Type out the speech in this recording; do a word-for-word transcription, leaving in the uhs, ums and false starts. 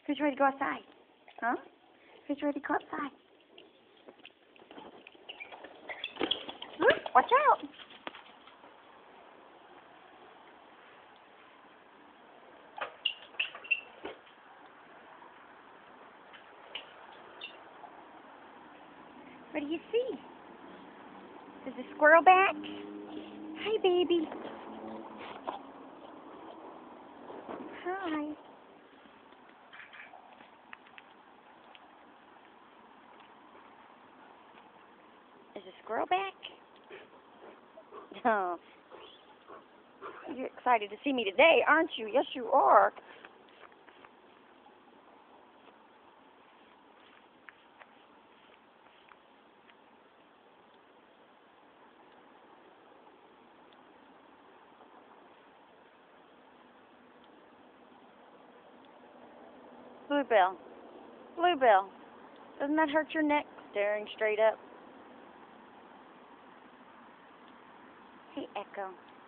Who's ready to go outside? Huh? Who's ready to go outside? Ooh, watch out! What do you see? Is the squirrel back? Hi, baby. Hi. Is the squirrel back? Oh. You're excited to see me today, aren't you? Yes, you are. Bluebell. Bluebell. Doesn't that hurt your neck, staring straight up? Hey, Echo.